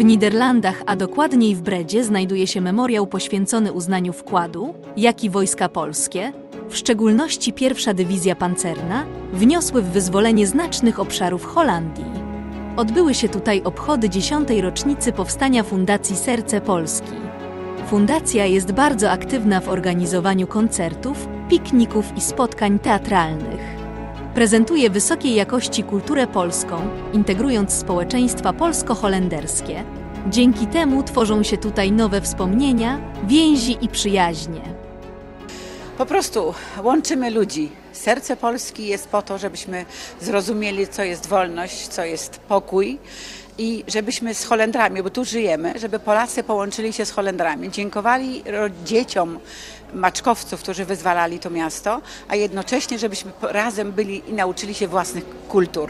Niderlandach, a dokładniej w Bredzie, znajduje się memoriał poświęcony uznaniu wkładu, jaki wojska polskie, w szczególności pierwsza dywizja pancerna, wniosły w wyzwolenie znacznych obszarów Holandii. Odbyły się tutaj obchody 10. rocznicy powstania Fundacji Serce Polski. Fundacja jest bardzo aktywna w organizowaniu koncertów, pikników i spotkań teatralnych. Prezentuje wysokiej jakości kulturę polską, integrując społeczeństwa polsko-holenderskie. Dzięki temu tworzą się tutaj nowe wspomnienia, więzi i przyjaźnie. Po prostu łączymy ludzi. Serce Polski jest po to, żebyśmy zrozumieli, co jest wolność, co jest pokój i żebyśmy z Holendrami, bo tu żyjemy, żeby Polacy połączyli się z Holendrami, dziękowali dzieciom maczkowców, którzy wyzwalali to miasto, a jednocześnie, żebyśmy razem byli i nauczyli się własnych kultur.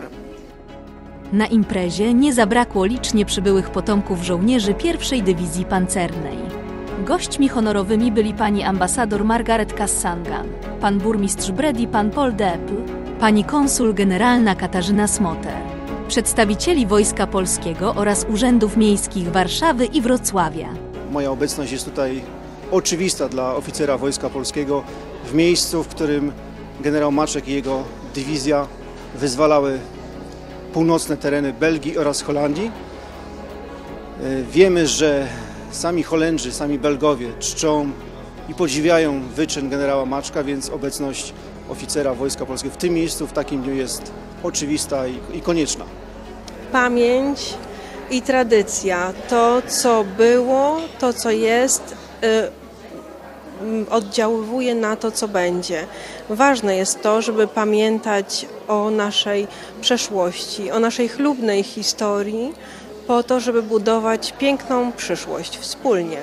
Na imprezie nie zabrakło licznie przybyłych potomków żołnierzy pierwszej dywizji pancernej. Gośćmi honorowymi byli pani ambasador Margaret Kassangan, pan burmistrz Bredy pan Paul Deppel, pani konsul generalna Katarzyna Smoter, przedstawicieli Wojska Polskiego oraz urzędów miejskich Warszawy i Wrocławia. Moja obecność jest tutaj oczywista dla oficera Wojska Polskiego w miejscu, w którym generał Maczek i jego dywizja wyzwalały północne tereny Belgii oraz Holandii. Wiemy, że sami Holendrzy, sami Belgowie czczą i podziwiają wyczyn generała Maczka, więc obecność oficera Wojska Polskiego w tym miejscu, w takim dniu jest oczywista i konieczna. Pamięć i tradycja, to co było, to co jest, oddziaływuje na to, co będzie. Ważne jest to, żeby pamiętać o naszej przeszłości, o naszej chlubnej historii, po to, żeby budować piękną przyszłość wspólnie.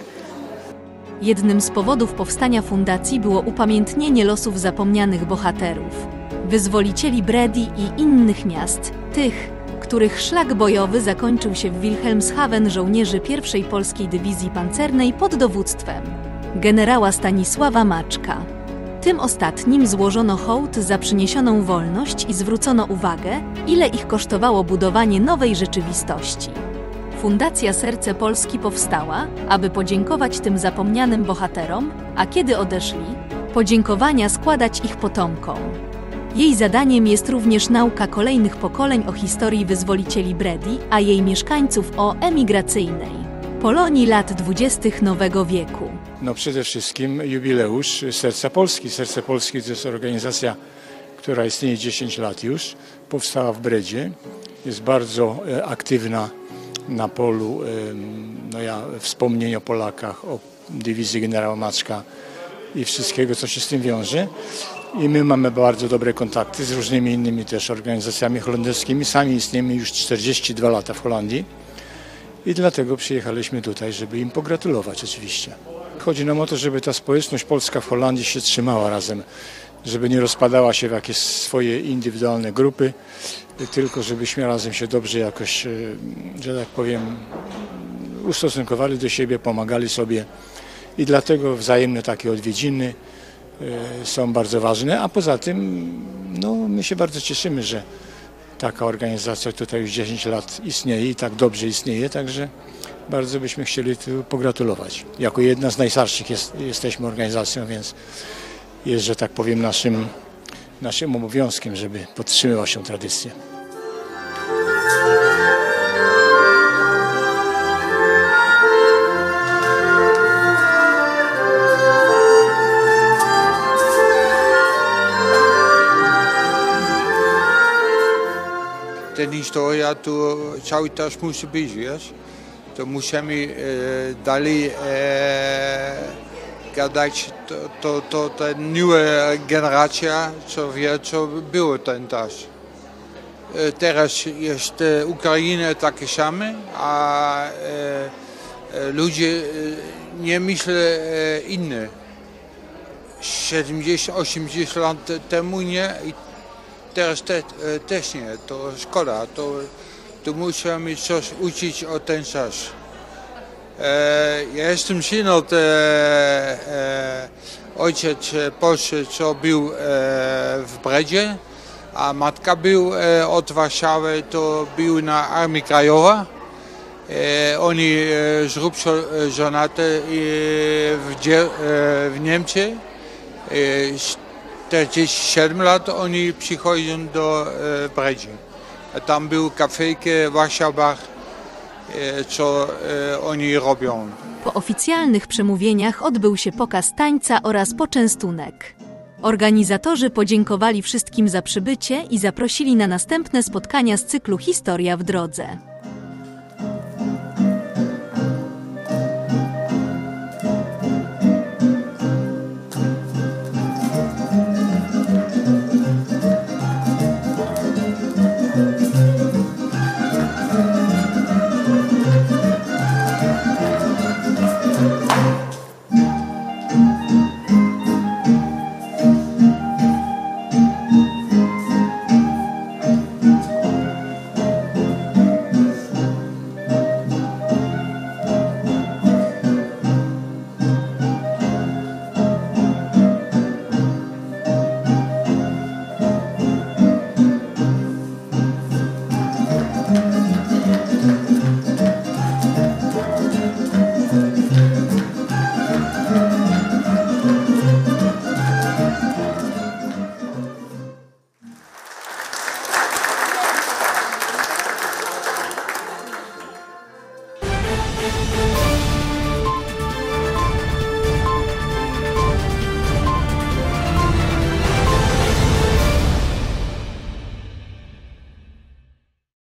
Jednym z powodów powstania fundacji było upamiętnienie losów zapomnianych bohaterów, wyzwolicieli Bredy i innych miast, tych, których szlak bojowy zakończył się w Wilhelmshaven żołnierzy pierwszej polskiej dywizji pancernej pod dowództwem generała Stanisława Maczka. Tym ostatnim złożono hołd za przyniesioną wolność i zwrócono uwagę, ile ich kosztowało budowanie nowej rzeczywistości. Fundacja Serce Polski powstała, aby podziękować tym zapomnianym bohaterom, a kiedy odeszli, podziękowania składać ich potomkom. Jej zadaniem jest również nauka kolejnych pokoleń o historii wyzwolicieli Bredy, a jej mieszkańców o emigracyjnej Polonii lat 20. nowego wieku. Przede wszystkim jubileusz Serca Polski. Serce Polski to jest organizacja, która istnieje 10 lat już. Powstała w Bredzie. Jest bardzo aktywna na polu wspomnień o Polakach, o dywizji generała Maczka i wszystkiego, co się z tym wiąże. I my mamy bardzo dobre kontakty z różnymi innymi też organizacjami holenderskimi. Sami istniejemy już 42 lata w Holandii i dlatego przyjechaliśmy tutaj, żeby im pogratulować oczywiście. Chodzi nam o to, żeby ta społeczność polska w Holandii się trzymała razem, żeby nie rozpadała się w jakieś swoje indywidualne grupy, tylko żebyśmy razem się dobrze jakoś, że tak powiem, ustosunkowali do siebie, pomagali sobie i dlatego wzajemne takie odwiedziny są bardzo ważne, a poza tym my się bardzo cieszymy, że taka organizacja tutaj już 10 lat istnieje i tak dobrze istnieje, także bardzo byśmy chcieli tu pogratulować. Jako jedna z najstarszych jesteśmy organizacją, więc jest, że tak powiem, naszym obowiązkiem, żeby podtrzymywać tę tradycję. Ten historia to cały czas musi być, wiesz? To musimy dalej gadać, to ta nowa generacja, co wie, co było ten czas. Teraz jest Ukraina takie same, a ludzie nie myślą inne. 70-80 lat temu nie. Teraz też nie, to szkoda, to musimy coś uczyć o ten czas. Ja jestem syn od ojciec Polski, co był w Bredzie, a matka był od Warszawy, to był na Armii Krajowej Oni żrób żonaty w Niemczech. 47 lat oni przychodzą do Bredzi. Tam był kafejkę w Warszawach, co oni robią. Po oficjalnych przemówieniach odbył się pokaz tańca oraz poczęstunek. Organizatorzy podziękowali wszystkim za przybycie i zaprosili na następne spotkania z cyklu Historia w drodze.